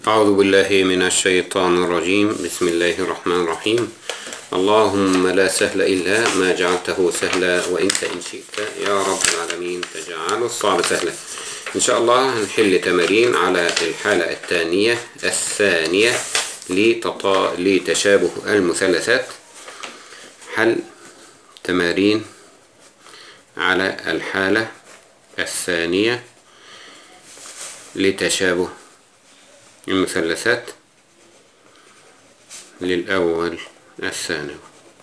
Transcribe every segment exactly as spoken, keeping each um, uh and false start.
أعوذ بالله من الشيطان الرجيم. بسم الله الرحمن الرحيم. اللهم لا سهل إلا ما جعلته سهلا، وإنت إن شئت يا رب العالمين تجعل الصعب سهلا. إن شاء الله هنحل تمارين على الحالة الثانية الثانية لتطا... لتشابه المثلثات. حل تمارين على الحالة الثانية لتشابه المثلثات للأول الثانوي،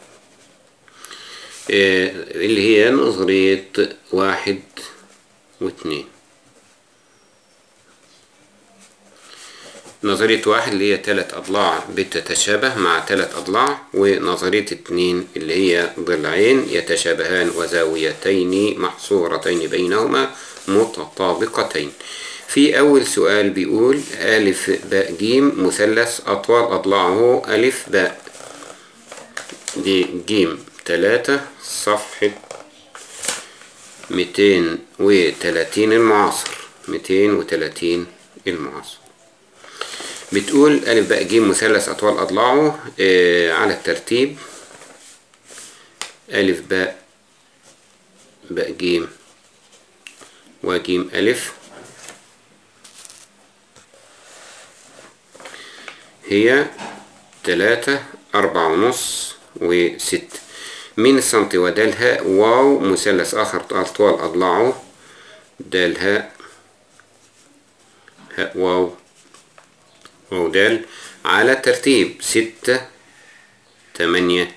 اللي هي نظرية واحد واثنين. نظرية واحد اللي هي ثلاث أضلاع بتتشابه مع ثلاث أضلاع، ونظرية اثنين اللي هي ضلعين يتشابهان وزاويتين محصورتين بينهما متطابقتين. في أول سؤال بيقول ألف باء جيم مثلث أطوال أضلاعه ألف باء، دي جيم تلاتة صفحة ميتين وتلاتين المعاصر. ميتين وتلاتين المعاصر بتقول ألف باء جيم مثلث أطوال أضلاعه آه على الترتيب. ألف باء باء جيم وجيم ألف هي تلاتة أربعة ونص وست. من السنتي ودال هاء واو مثلث آخر أطوال أضلاعه دال هاء هاء واو واو دال على ترتيب ستة تمانية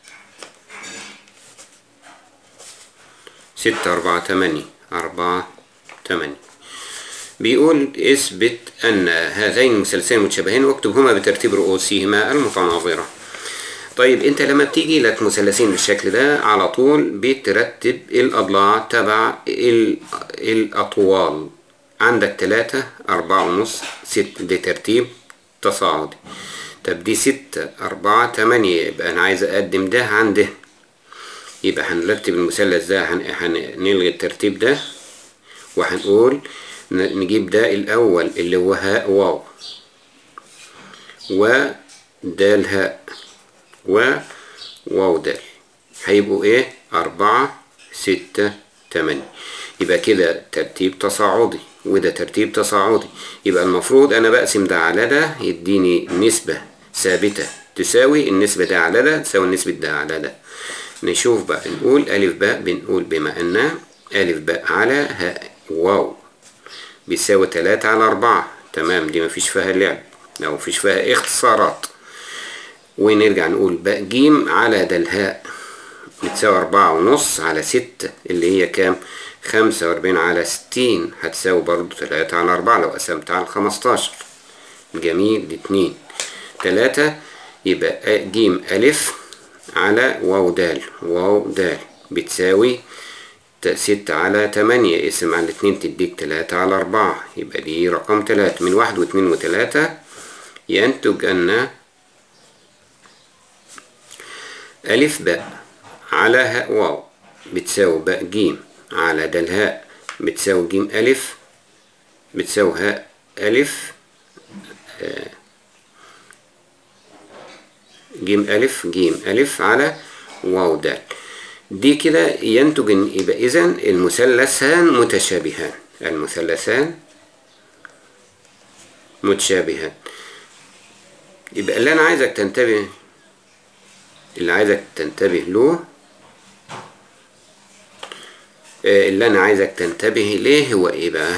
ستة أربعة تمانية أربعة تمانية. بيقول اثبت أن هذين المثلثين متشابهين واكتبهما بترتيب رؤوسهما المتناظرة. طيب انت لما بتيجي لك مثلثين بالشكل ده على طول بترتب الأضلاع تبع الأطوال. عندك تلاتة أربعة ونص ست، ده ترتيب تصاعدي. طب دي ستة أربعة تمانية، يبقى أنا عايز أقدم ده عن ده، يبقى هنرتب المثلث ده، هنلغي الترتيب ده وهنقول نجيب ده الأول اللي هو هاء واو ودال هاء وواو دال، هيبقوا ايه؟ أربعة ستة تمانية. يبقى كده ترتيب تصاعدي وده ترتيب تصاعدي. يبقى المفروض أنا بقسم ده على ده يديني نسبة ثابتة تساوي النسبة ده على ده تساوي النسبة ده على ده. نشوف بقى، نقول ألف باء، بنقول بما أن ألف باء على هاء واو بيساوي تلاتة على أربعة. تمام، دي مفيش فيها لعب أو مفيش فيها اختصارات. ونرجع نقول باء جيم على دال هاء بتساوي أربعة ونص على ستة اللي هي كام؟ خمسة وأربعين على ستين، هتساوي برضو تلاتة على أربعة لو قسمت على خمستاشر. جميل، دي اتنين. تلاتة يبقى جيم ألف على واو دال واو دال بتساوي ستة على تمانية، اقسم على اتنين تديك تلاتة على أربعة، يبقى دي رقم تلاتة. من واحد واتنين وتلاتة ينتج أن ألف باء على هاء واو بتساوي باء جيم على دال هاء بتساوي جيم ألف بتساوي هاء ألف جيم ألف جيم ألف على واو دال. دي كده ينتج ان يبقى اذا المثلثان متشابهان، المثلثان متشابهان. يبقى اللي انا عايزك تنتبه اللي عايزك تنتبه له اللي انا عايزك تنتبه ليه هو ايه بقى؟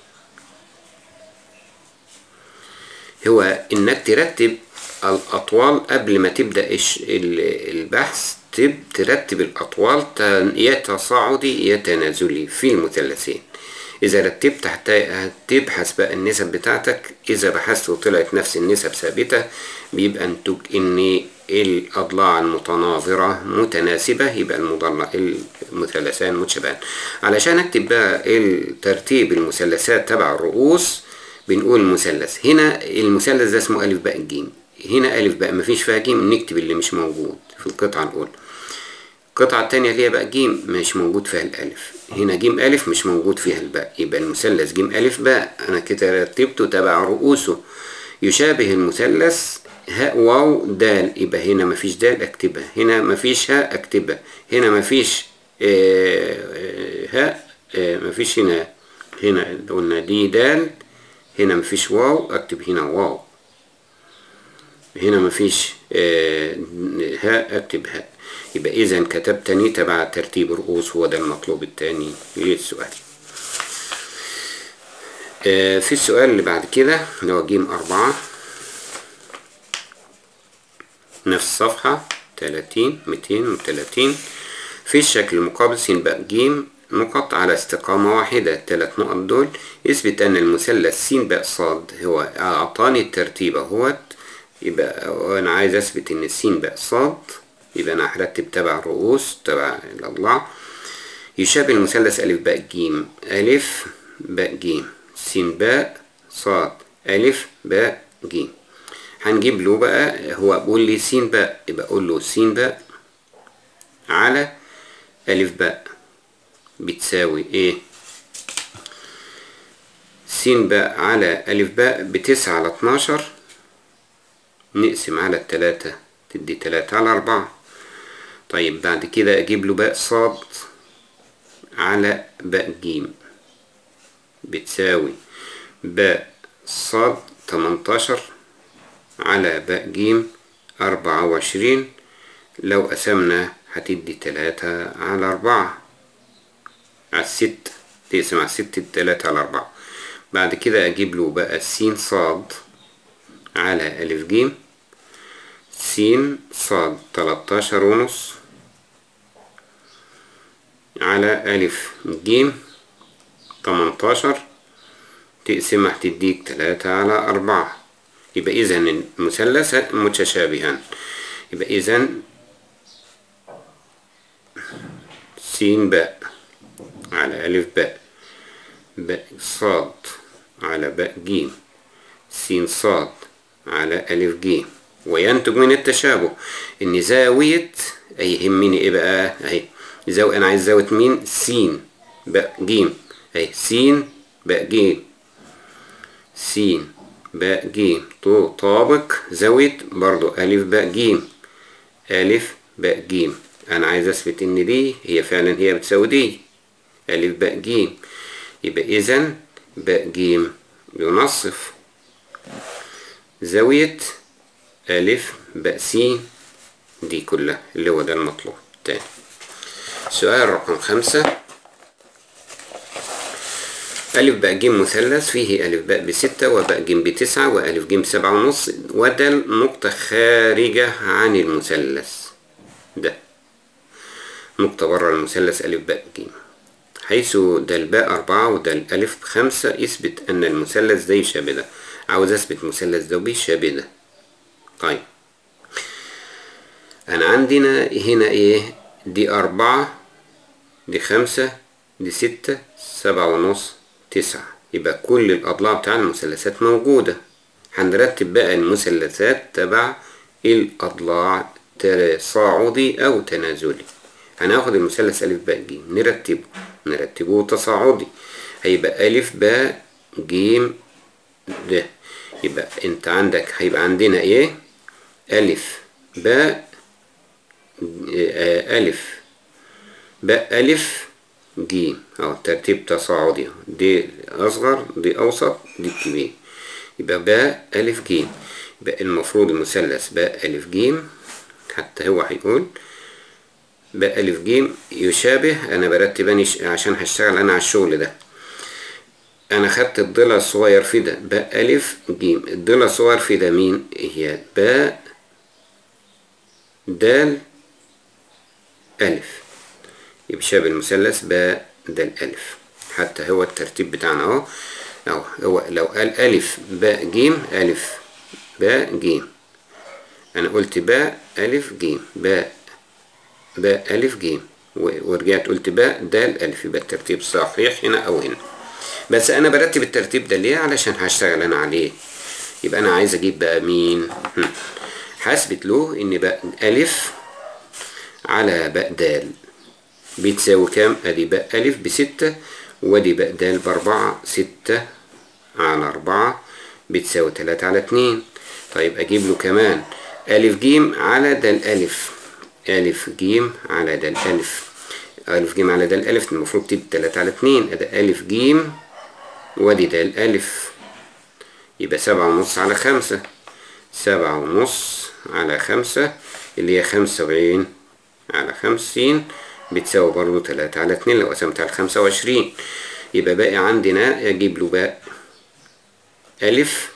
هو انك ترتب الاطوال قبل ما تبدأ البحث. ترتب الأطوال يا تصاعدي يا تنازلي في المثلثين. إذا رتبت هتبحث بقى النسب بتاعتك. إذا بحثت وطلعت نفس النسب ثابتة بيبقى انتج إن الأضلاع المتناظرة متناسبة، يبقى المثلثان متشابهان. علشان أكتب بقى الترتيب المثلثات تبع الرؤوس بنقول مثلث. هنا المثلث ده اسمه ألف باء جيم، هنا ألف باء مفيش فيها جيم، نكتب اللي مش موجود في القطعة الأولى. القطعة التانية اللي هي بقى جيم مش موجود فيها الألف، هنا جيم ألف مش موجود فيها الباء، يبقى المثلث جيم ألف باء أنا كده رتبته تبع رؤوسه، يشابه المثلث هاء واو دال، يبقى هنا مفيش دال اكتبها، هنا مفيش هاء اكتبها، هنا مفيش هاء، مفيش هنا، هنا قلنا دي دال، هنا مفيش واو اكتب هنا واو، هنا مفيش هاء اكتب هاء. يبقى اذا كتبتني تبع ترتيب رؤوس، هو ده المطلوب الثاني للسؤال. في السؤال اللي بعد كده اللي هو جيم أربعة، نفس الصفحة تلاتين ميتين وتلاتين. في الشكل المقابل س ب ج نقط على استقامة واحدة، الثلاث نقط دول يثبت أن المثلث س ب ص هو أعطاني الترتيب اهوت. يبقى أنا عايز أثبت إن س ب ص، يبقى أنا هرتب تبع الرؤوس تبع الأضلاع. يشابه المثلث أ ب ج، أ ب ج س ب ص أ ب ج. هنجيب له بقى، هو بيقول لي س ب، يبقى أقول له س ب على أ ب بتساوي إيه؟ س ب على أ ب بتسعة على اتناشر، نقسم على التلاتة تدي تلاتة على أربعة. طيب بعد كده أجيب له باء ص على باء ج بتساوي باء ص تمنتاشر على باء ج أربعة وعشرين، لو قسمنا هتدي تلاتة على أربعة على الست، تقسم على الست تلاتة على أربعة. بعد كده أجيب له بقى س ص على أ ج، س ص تلاتاشر ونص على أ ج تمنتاشر، تقسمها هتديك تلاتة على أربعة. يبقى إذن المثلث متشابهان. يبقى إذن س ب على أ ب باء ص على باء ج س ص على أ ج، وينتج من التشابه إن زاوية، أي يهمني إيه بقى؟ أهي زاوية، أنا عايز زاوية مين؟ س باء ج، أهي س باء ج س باء ج تطابق زاوية برضو أ باء ج أ باء ج. أنا عايز أثبت إن دي هي فعلا هي بتساوي دي أ باء ج. يبقى إذن باء ج ينصف زاوية أ باء س دي كلها، اللي هو ده المطلوب التاني. سؤال رقم خمسة، أ باء ج مثلث فيه أ باء بستة وباء ج بتسعة وأ ج بسبعة ونص، وده نقطة خارجة عن المثلث ده، نقطة بره المثلث أ باء ج، حيث ده الباء أربعة وده الألف خمسة، يثبت أن المثلث ده يشابه ده. عاوز أثبت المثلث ده بيشابه ده. طيب أنا عندنا هنا إيه؟ دي أربعة، دي خمسة، دي ستة، سبعة ونص، تسعة، يبقى كل الأضلاع بتاع المثلثات موجودة. هنرتب بقى المثلثات تبع الأضلاع تصاعدي أو تنازلي. هناخد المثلث أ باء ج نرتبه نرتبه تصاعدي، هيبقى أ باء ج ده. يبقى انت عندك هيبقى عندنا ايه؟ أ باء أ باء أ ج اهو ترتيب تصاعدي، دي أصغر دي أوسط دي كبير، يبقى باء أ ج. يبقى المفروض المثلث باء أ ج، حتى هو هيقول باء أ ج يشابه، أنا برتب أنا عشان هشتغل أنا على الشغل ده. أنا خدت الضلع الصغير في ده باء أ ج، الضلع الصغير في ده مين؟ هي باء د أ، يبقى شابه المثلث باء د أ. حتى هو الترتيب بتاعنا اهو اهو، هو لو قال أ باء ج أ باء ج، أنا قلت باء أ ج باء باء أ ج ورجعت قلت باء د أ، يبقى الترتيب صحيح هنا أو هنا. بس أنا برتب الترتيب ده ليه؟ علشان هشتغل أنا عليه. يبقى أنا عايز أجيب بقى مين؟ هثبت له إن باء أ على باء د بتساوي كام؟ أدي باء أ بستة ودي باء د بأربعة، ستة على أربعة بتساوي تلاتة على اتنين. طيب أجيب له كمان ألف جيم على د الألف، ألف جيم على د الألف، ألف جيم على د الألف المفروض تبقى تلاتة على اتنين، أدا ألف جيم وأدي د الألف، يبقى سبعة ونص على خمسة، سبعة ونص على خمسة اللي هي خمسة وسبعين على خمسين بتساوي برضه تلاتة على اتنين لو قسمتها على خمسة وعشرين. يبقى باقي عندنا أجيب له باء ألف،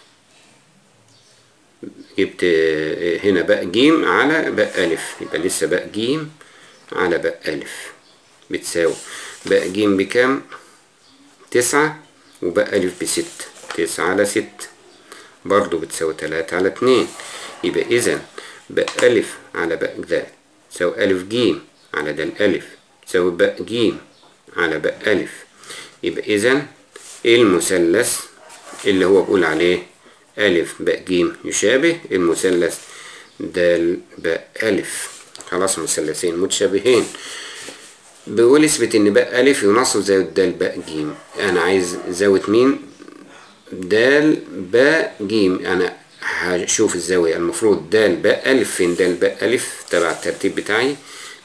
جبت هنا باء جيم على باء ألف، يبقى لسه باء جيم على باء ألف بتساوي باء جيم بكام؟ تسعة، وباء ألف بستة، تسعة على ستة برضو بتساوي تلاتة على اتنين. يبقى إذا باء ألف على باء د تساوي ألف جيم على د الألف تساوي باء جيم على باء ألف. يبقى إذا المثلث اللي هو بقول عليه ألف باء جيم يشابه المثلث د باء ألف. خلاص مثلثين متشابهين. بيقول اثبت إن باء ألف ينصف زاوية د باء جيم. أنا عايز زاوية مين؟ د باء جيم. أنا هشوف الزاوية المفروض د باء ألف فين؟ د باء ألف تبع الترتيب بتاعي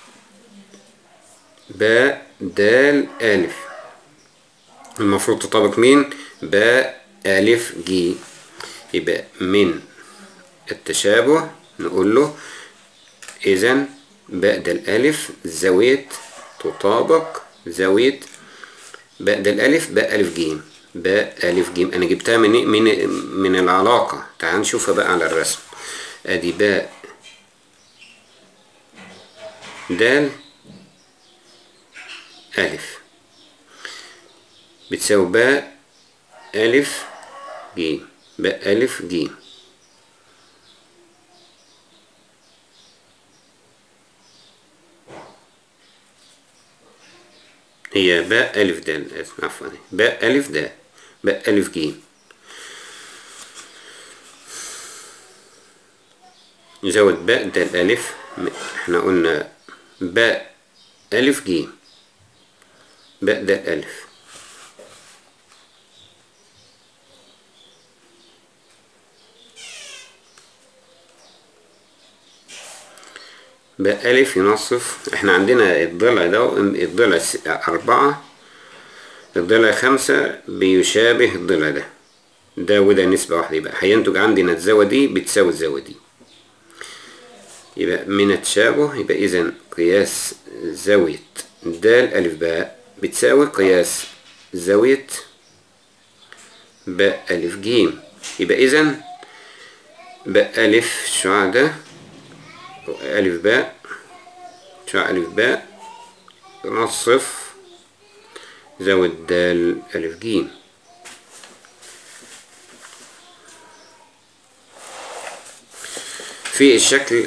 باء د ألف المفروض تطابق مين؟ باء ألف ج. يبقى من التشابه نقول له إذا باء د الألف زاوية تطابق زاوية باء د الألف باء ألف ج، باء ألف ج أنا جبتها من من من العلاقة. تعال نشوفها بقى على الرسم. أدي باء د ألف بتساوي باء ألف ج، باء ألف ج هي باء ألف د، عفوا باء ألف د، باء ألف ج. نزود باء د الألف، احنا قلنا باء ألف ج، باء د الألف باء ألف ينصف. احنا عندنا الضلع ده الضلع أربعة، الضلع خمسة بيشابه الضلع ده، ده وده نسبة واحدة، يبقى هينتج عندنا الزاوية دي بتساوي الزاوية دي. يبقى من التشابه يبقى إذا قياس زاوية د ألف باء بتساوي قياس زاوية باء ألف ج. يبقى إذا باء ألف شعاع ده ألف باء شعاع ألف باء نصف زاوية د ألف ج. في الشكل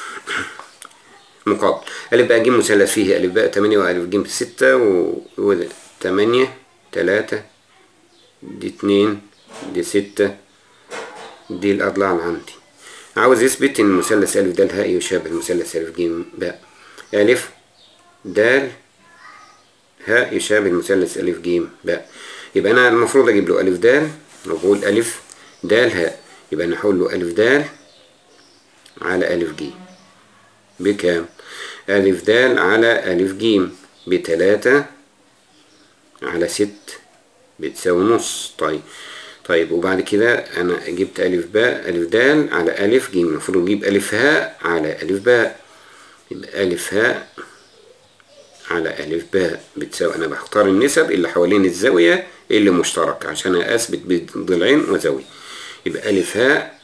مقابل ألف باء ج مثلث فيه ألف باء تمانية وألف ج ستة وده تمانية تلاتة دي اتنين دي ستة دي الأضلاع اللي عندي. عاوز يثبت إن المثلث ألف د هاء يشابه المثلث ألف ج باء. ألف د هاء يشابه المثلث ألف ج باء. يبقى أنا المفروض أجيب له ألف د وبقول ألف د هاء، يبقى نحول له ألف د على ألف ج بكام؟ ألف د على ألف ج بتلاتة على ست بتساوي نص. طيب طيب وبعد كده أنا جبت ألف باء ألف د على ألف ج، المفروض أجيب ألف هاء على ألف باء، يبقى ألف هاء على ألف باء بتساوي، أنا بختار النسب اللي حوالين الزاوية اللي مشتركة عشان أثبت بضلعين وزاوية. يبقى ألف هاء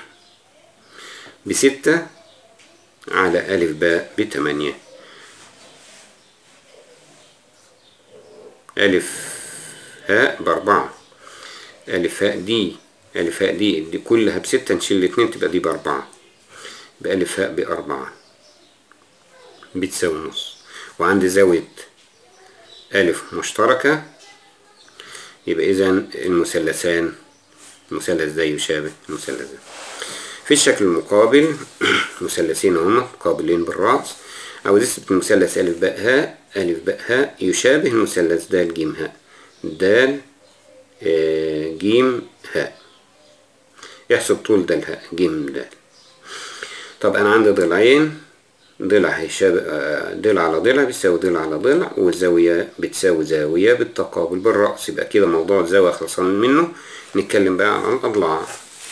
بستة على ألف باء بتمانية، ألف هاء بأربعة، ألف هاء دي ألف هاء دي دي كلها بستة نشيل الاتنين تبقى دي بأربعة، يبقى ألف هاء بأربعة بتساوي نص. وعندي زاوية ألف مشتركة، يبقى إذا المثلثان المثلث ده يشابه المثلث ده. في الشكل المقابل مثلثين هما مقابلين بالرأس. عاوز اثبت المثلث ألف باء هاء ألف باء هاء يشابه المثلث د ج هاء د ج هاء. يحسب طول د الهاء ج د. طب أنا عندي ضلعين، ضلع هيشابه ضلع على ضلع بيساوي ضلع على ضلع، والزاوية بتساوي زاوية بالتقابل بالرأس. يبقى كده موضوع الزاوية خلصان منه. نتكلم بقى عن الأضلاع.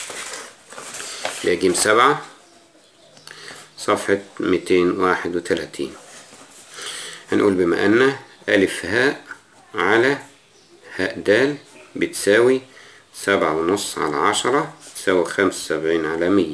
ج سبعة صفحة ميتين واحد وتلاتين. هنقول بما أن ألف هاء على هاء د بتساوي سبعة ونص على عشرة تساوي خمسة وسبعين على مية.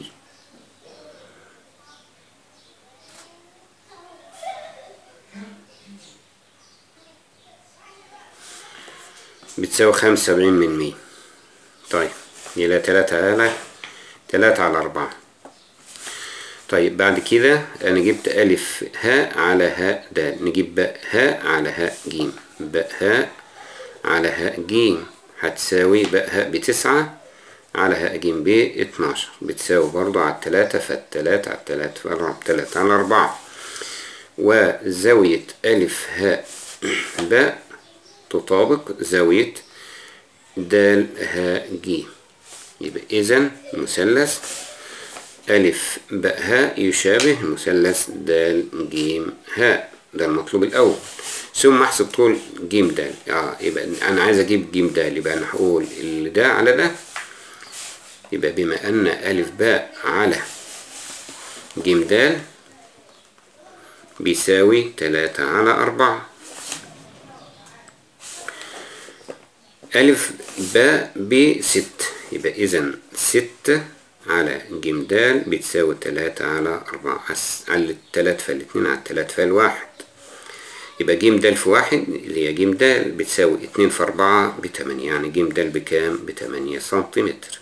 بتساوي خمسة وسبعين من مية. طيب يبقى تلاتة على تلاتة على أربعة. طيب بعد كده أنا جبت ألف هاء على هاء د، نجيب باء هاء على هاء ج. باء هاء على هاء ج هتساوي باء هاء بتسعة على هاء ج باتناشر، بتساوي برضو على التلاتة، فالتلاتة على التلاتة فالرابع تلاتة على أربعة. وزاوية ألف هاء باء تطابق زاوية د هاء ج. يبقى إذن مثلث ألف باء هاء يشابه مثلث د ج هاء. ده المطلوب الأول. ثم أحسب طول ج د. اه يبقى أنا عايز أجيب ج د، يبقى أنا هقول اللي ده على ده. يبقى بما أن ألف باء على ج د بيساوي تلاتة على أربعة. ألف باء بستة، يبقى إذن ستة على ج د بتساوي تلاتة على أربعة. على التلات فالاتنين على التلات فالواحد، يبقى ج د في واحد اللي هي ج د بتساوي اتنين في أربعة بتمانية، يعني ج د بكام؟ بتمانية سنتيمتر.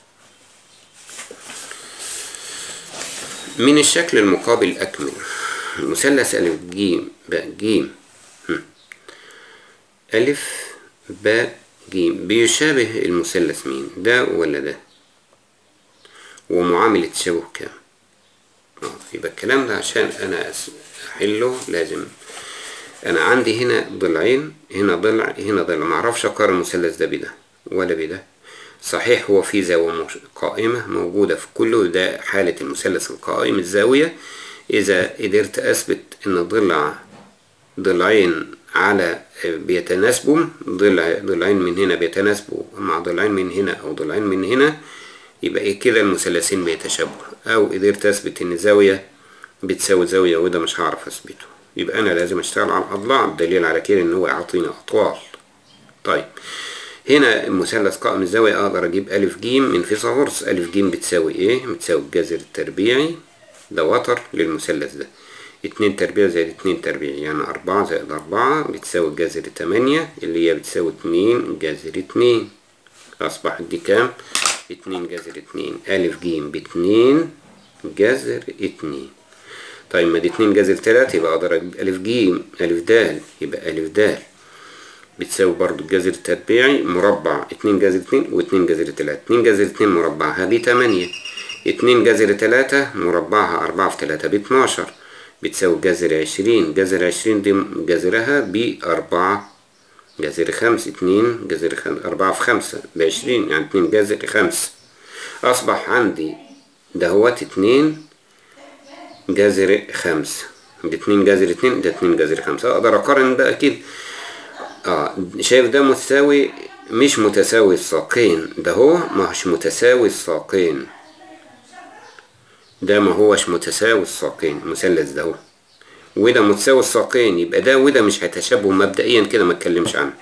من الشكل المقابل أكمل مثلث ألف ج باء ج ألف باء ج بيشابه المثلث مين؟ ده ولا ده؟ ومعامل التشابه كام؟ اه يبقى الكلام ده عشان أنا أحله لازم أنا عندي هنا ضلعين، هنا ضلع هنا ضلع، معرفش أقارن المثلث ده بده ولا بده. صحيح هو في زاوية قائمة موجودة في كله، ده حالة المثلث القائم الزاوية. إذا قدرت أثبت إن ضلع ضلعين على بيتناسبوا، ضلع ضلعين من هنا بيتناسبوا مع ضلعين من هنا أو ضلعين من هنا، يبقى إيه كده المثلثين بيتشابهوا. أو قدرت أثبت إن زاوية بتساوي زاوية وده مش هعرف أثبته، يبقى أنا لازم أشتغل على الأضلاع. الدليل على كده إن هو يعطينا أطوال. طيب هنا المثلث قائم الزاوية أقدر أجيب ألف ج من فيثاغورس. ألف ج بتساوي إيه؟ بتساوي الجذر التربيعي، ده وتر للمثلث ده. اتنين تربيع زائد اتنين تربيع يعني أربعة زائد أربعة بتساوي الجذر تمانية اللي هي بتساوي اتنين جذر اتنين. أصبحت دي كام؟ اتنين جذر اتنين. ألف ج باتنين جذر اتنين. طيب ما دي اتنين جذر تلاتة، يبقى أقدر أجيب ألف ج ألف د، يبقى ألف د بتساوي برضو الجذر التربيعي مربع اتنين جذر اتنين واتنين جذر تلاتة. اتنين جذر اتنين مربعها بتمانية، اتنين جذر تلاتة مربعها أربعة في تلاتة باتناشر بتساوي جذر عشرين. جذر عشرين دي جذرها بأربعة جذر خمسة. اتنين جذر خمسة أربعة في خمسة بعشرين يعني اتنين جذر خمسة. أصبح عندي دهوت اتنين جذر خمسة، ده اتنين جذر اتنين ده اتنين جذر خمسة. أقدر أقارن بقى كده. اه شايف ده متساوي مش متساوي الساقين، ده هو مش متساوي الساقين، ده ما هوش متساوي الساقين المثلث ده هو، وده متساوي الساقين، يبقى ده وده مش هيتشابهوا مبدئيا كده ما اتكلمش عنه.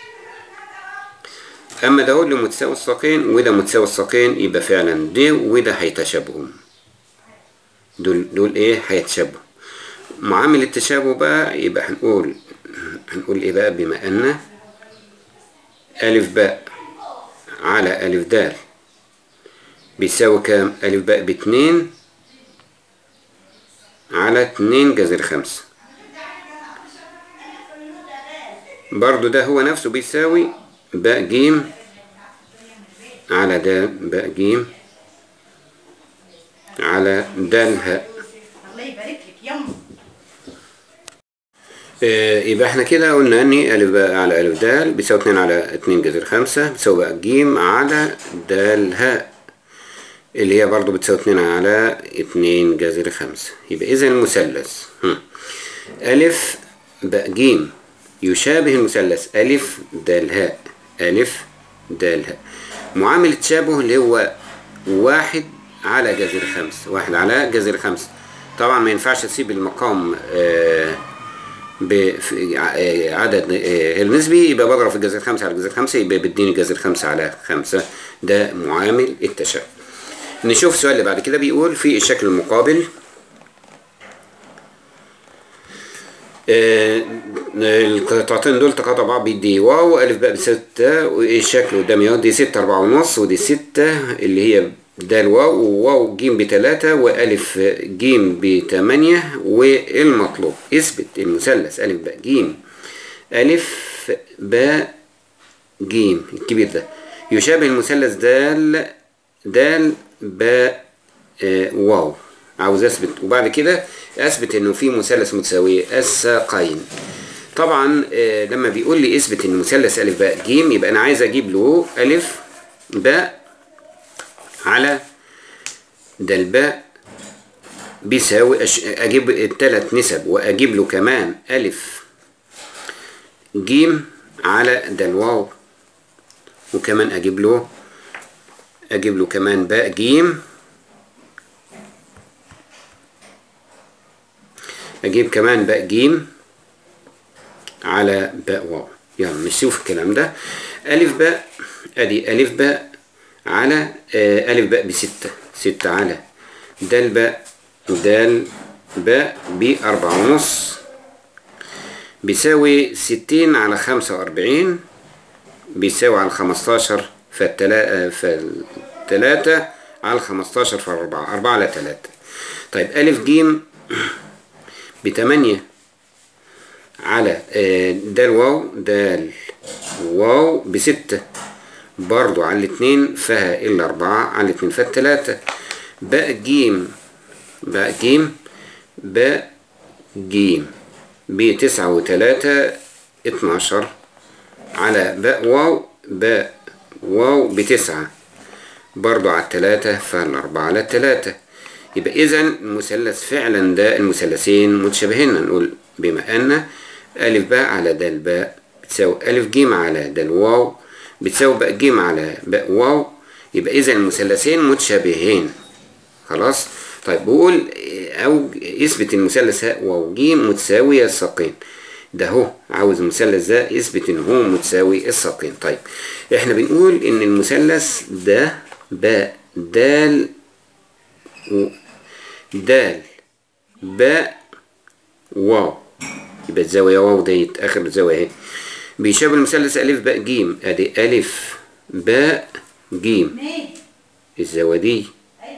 اما ده هو اللي متساوي الساقين وده متساوي الساقين، يبقى فعلا ده وده هيتشابهوا، دول دول ايه هيتشابهوا. معامل التشابه بقى يبقى هنقول هنقول ايه بقى؟ بما ان ألف باء على ألف د بيساوي كام؟ ألف باء باتنين على اتنين جذر خمسة. برضو ده هو نفسه بيساوي باء ج على د باء ج على د هاء. الله يبارك لك يما. يبقى احنا كده قلنا ان ألف باء على ألف د بيساوي اتنين على اتنين جذر خمسة بيساوي بقى ج على د هاء. اللي هي برضو بتساوي اتنين على اتنين جذر خمسة. يبقى إذا المثلث ألف باء جيم يشابه المثلث ألف دال هاء ألف دال هاء. معامل التشابه اللي هو واحد على جذر خمسة واحد على جذر خمسة. طبعا ما ينفعش تسيب المقام آه بعدد آه النسبي، يبقى بضرب في جذر خمسة على جذر خمسة يبقى بيديني جذر خمسة على خمسة. ده معامل التشابه. نشوف السؤال اللي بعد كده. بيقول في الشكل المقابل آه القطعتين دول تقاطع بعض بيدي واو ألف باء بستة، والشكل قدامي اهو دي ستة أربعة ونص، ودي ستة اللي هي دال واو، وواو جيم بتلاتة، وألف جيم بتمانية. والمطلوب اثبت المثلث ألف باء جيم ألف باء جيم الكبير ده يشابه المثلث دال دال باء آه واو. عاوز اثبت، وبعد كده اثبت انه في مثلث متساوي الساقين. طبعا آه لما بيقول لي اثبت ان مثلث الف باء جيم يبقى انا عايز اجيب له الف باء على دال باء بيساوي اجيب الثلاث نسب، واجيب له كمان الف جيم على دال واو، وكمان اجيب له اجيب له كمان باء جيم اجيب كمان باء جيم على باء واو. يلا نشوف الكلام ده. الف باء ادي الف باء على آه الف باء بستة ستة على دال باء دال باء بأربعة ونص بيساوي ستين على خمسة وأربعين بيساوي على خمستاشر، فالتلا فالتلاتة على خمستاشر فأربعة أربعة على تلاتة. طيب ألف جيم بتمانية على دال واو دال واو بستة برضو على الاتنين فيها إلا أربعة على الاتنين فالتلاتة. باء جيم باء جيم باء جيم بتسعة وتلاتة اتناشر على باء واو باء واو بتسعة برضو على التلاتة فالأربعة على التلاتة. يبقى إذا المثلث فعلا ده المثلثين متشابهين. نقول بما أن ألف باء على دال باء بتساوي ألف جيم على دال واو بتساوي باء جيم على باء واو، يبقى إذا المثلثين متشابهين. خلاص. طيب بقول أو اثبت المثلث هاء واو جيم متساوي الساقين. ده هو عاوز المثلث ده يثبت إن هو متساوي الساقين. طيب إحنا بنقول إن المثلث ده باء دال دال باء واو، يبقى الزاوية واو ديت آخر زاوية اهي بيشابه المثلث ألف باء جيم. أدي ألف باء جيم الزاوية دي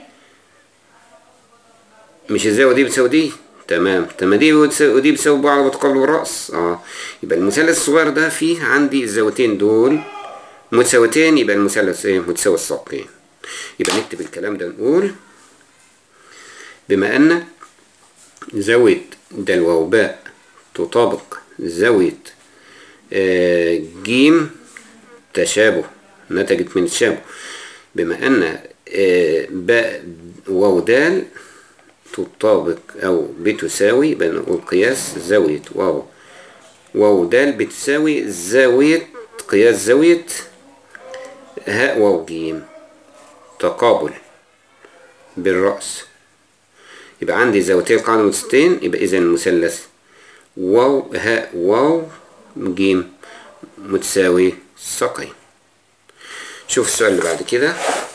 مش الزاوية دي بتساوي دي. تمام تمام دي ودي بتساوي بعض وتقابل الرأس. اه يبقى المثلث الصغير ده فيه عندي الزاويتين دول متساويتين، يبقى المثلث ايه متساوي الساقين. يبقى نكتب الكلام ده نقول بما أن زاوية دال واو باء تطابق زاوية آه جيم تشابه نتجت من التشابه، بما أن آه باء واو دال تطابق أو بتساوي بنقول قياس زاوية واو واو دال بتساوي زاوية قياس زاوية هاء واو جيم تقابل بالرأس. يبقى عندي زاويتين قاعدة متساويتين، يبقى إذا المثلث واو هاء واو جيم متساوي ساقين. شوف السؤال اللي بعد كده.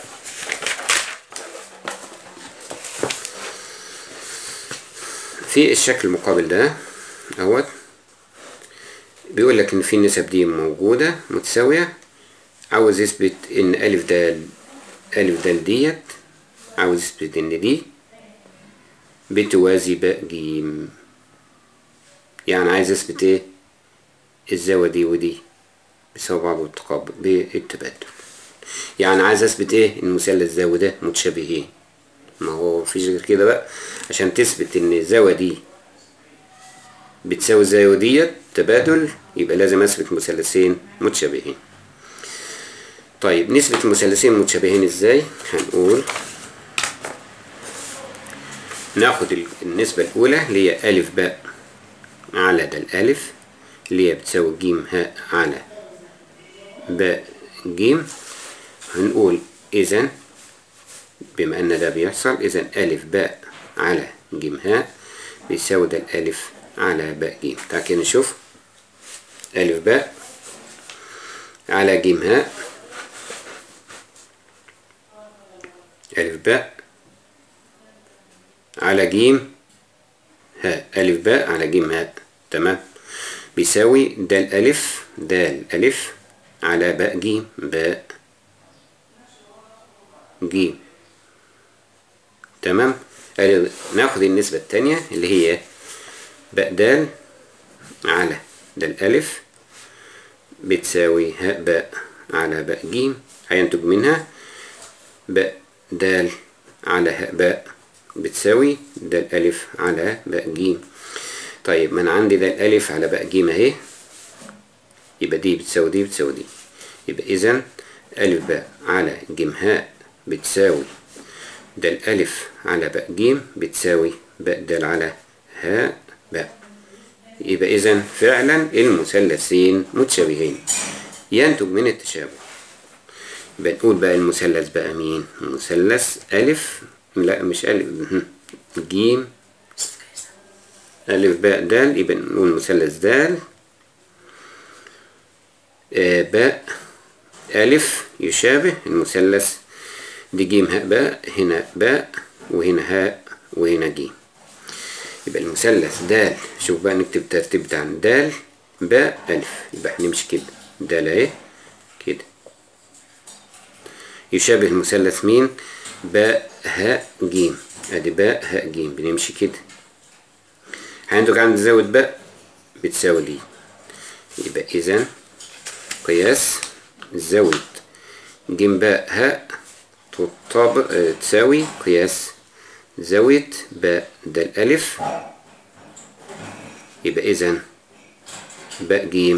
في الشكل المقابل ده اهوت بيقول لك ان في النسب دي موجودة متساوية. عاوز يثبت ان ألف دال ألف دال ديت عاوز يثبت ان دي بتوازي باء جيم. يعني عايز اثبت ايه؟ الزاوية دي ودي بيساوي بعض والتقابل بالتبادل. يعني عايز اثبت ايه؟ المثلث ده وده متشابهين. ما هو مفيش غير كده بقى. عشان تثبت ان الزاوية دي بتساوي الزاوية ديت تبادل يبقى لازم اثبت مثلثين متشابهين. طيب نثبت المثلثين متشابهين ازاي؟ هنقول ناخد النسبة الأولى اللي هي ألف باء على د الألف اللي هي بتساوي ج هاء على باء ج. هنقول إذن بما أن ده بيحصل، إذن ألف باء على ج هاء بيساوي د الألف على باء ج. تعال كده نشوف. ألف باء على ج هاء، ألف باء على ج هاء، ألف باء على ج هاء، تمام، بيساوي د الألف د الألف على باء ج باء ج، تمام. ناخد النسبة التانية اللي هي باء د على د الألف بتساوي هاء باء على باء ج، هينتج منها باء د على هاء باء بتساوي د الألف على باء ج. طيب ما أنا عندي د الألف على باء ج أهي، يبقى دي بتساوي دي بتساوي دي، يبقى إذن ألف باء على ج هاء بتساوي د الألف على باء ج بتساوي باء د على هاء باء. يبقى إذن فعلا المثلثين متشابهين ينتج من التشابه. يبقى نقول بقى المثلث بقى مين؟ مثلث ألف، لا مش ألف، ج ألف باء د، يبقى نقول مثلث د باء ألف يشابه المثلث دي ج هاء باء، هنا باء وهنا هاء وهنا ج. يبقى المثلث د، شوف بقى نكتب الترتيب بتاعنا، د باء ألف، يبقى هنمشي كده د اهي كده، يشابه المثلث مين؟ باء هاء ج، ادي باء هاء ج، بنمشي كده، هينتج عند زاوية باء بتساوي دي. يبقى إذن قياس زاوية ج باء هاء تطابق تساوي قياس زاوية باء د الألف. يبقى إذن باء ج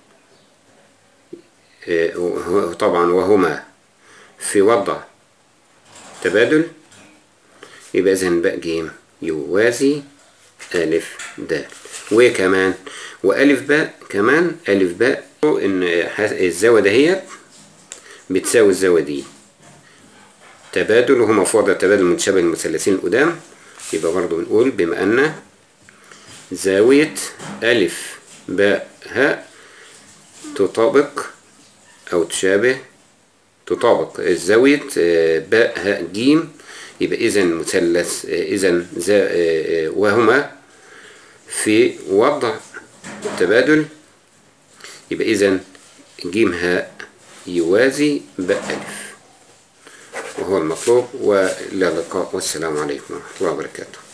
طبعا وهما في وضع تبادل، يبقى إذن باء ج يوازي ألف د. وكمان وألف باء كمان، ألف باء إن الزاوية دهيت بتساوي الزاوية دي تبادل، وهما في وضع تبادل متشابه المثلثين القدام. يبقى برضو بنقول بما أن زاوية ألف باء هاء تطابق أو تشابه تطابق زاوية باء هاء ج، يبقى إذن مثلث إذن وهما في وضع تبادل، يبقى إذن ج هاء يوازي باء ألف، وهو المطلوب. وإلى اللقاء والسلام عليكم ورحمة الله وبركاته.